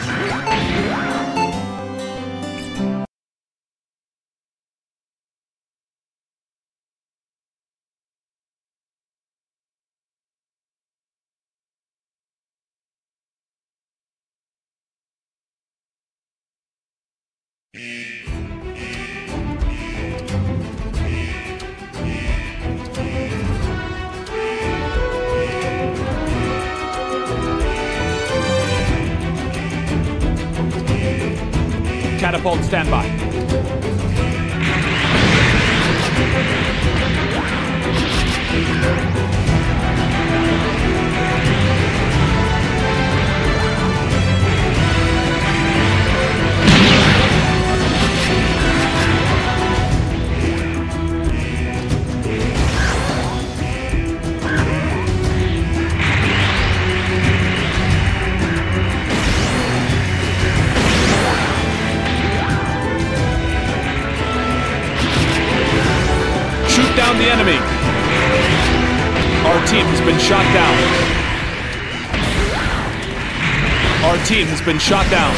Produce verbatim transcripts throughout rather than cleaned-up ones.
Catapult standby. Shoot down the enemy. Our team has been shot down. Our team has been shot down.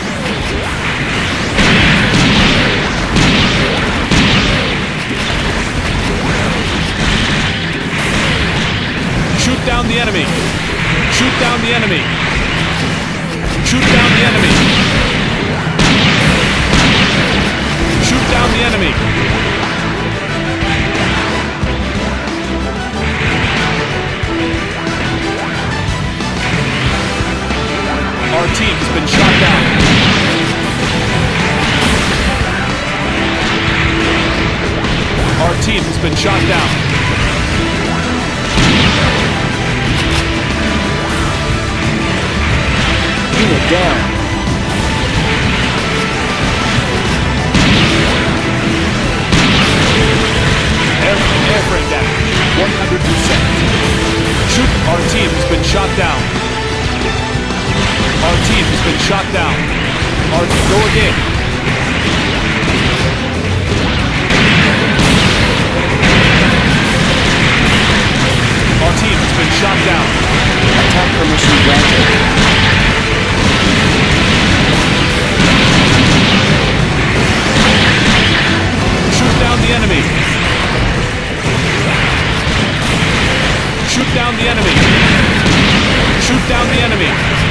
Shoot down the enemy. Shoot down the enemy. Shoot down the enemy. Shoot down the enemy. Our team has been shot down. Our team has been shot down. Unit down. Air, airframe damage, one hundred percent. Shoot, our team has been shot down. Our team has been shot down. Our team, go again. Our team has been shot down. Attack permission granted. Shoot down the enemy. Shoot down the enemy. Shoot down the enemy.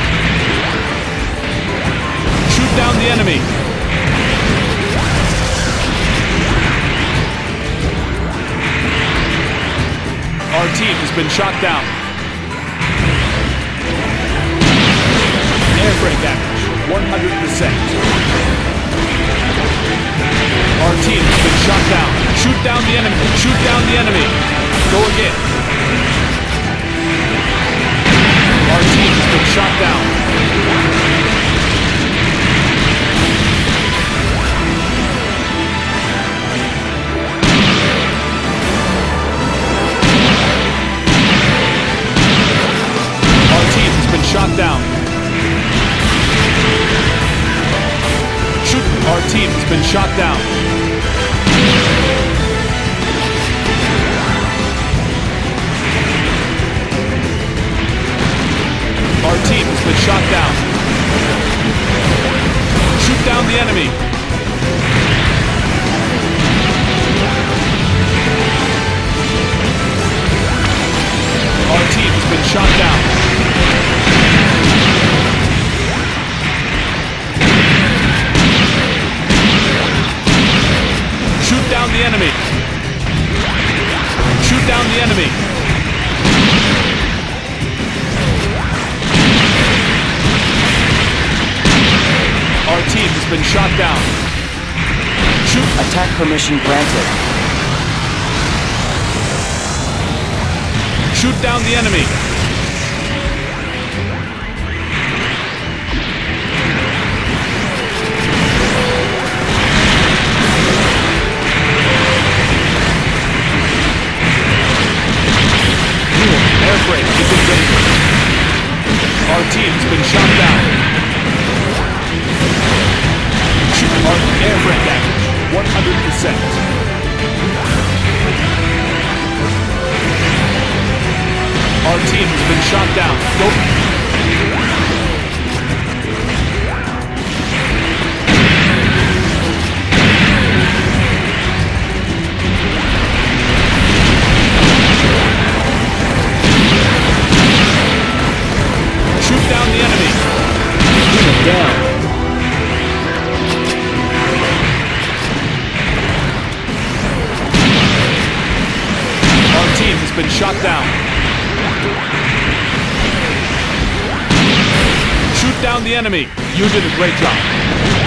Shoot down the enemy. Our team has been shot down. Airframe damage, one hundred percent. Our team has been shot down. Shoot down the enemy. Shoot down the enemy. Go again. Our team has been shot down. Shot down. Shoot. Our team has been shot down. Our team has been shot down. Shoot down the enemy. Our team has been shot down. Shoot down the enemy. Shoot down the enemy. Our team has been shot down. Shoot. Attack permission granted. Shoot down the enemy. Airframe is in danger. Our team's been shot down. Shoot. Our airframe damage, one hundred percent. Our team been shot down. Shoot down the enemy. You did a great job.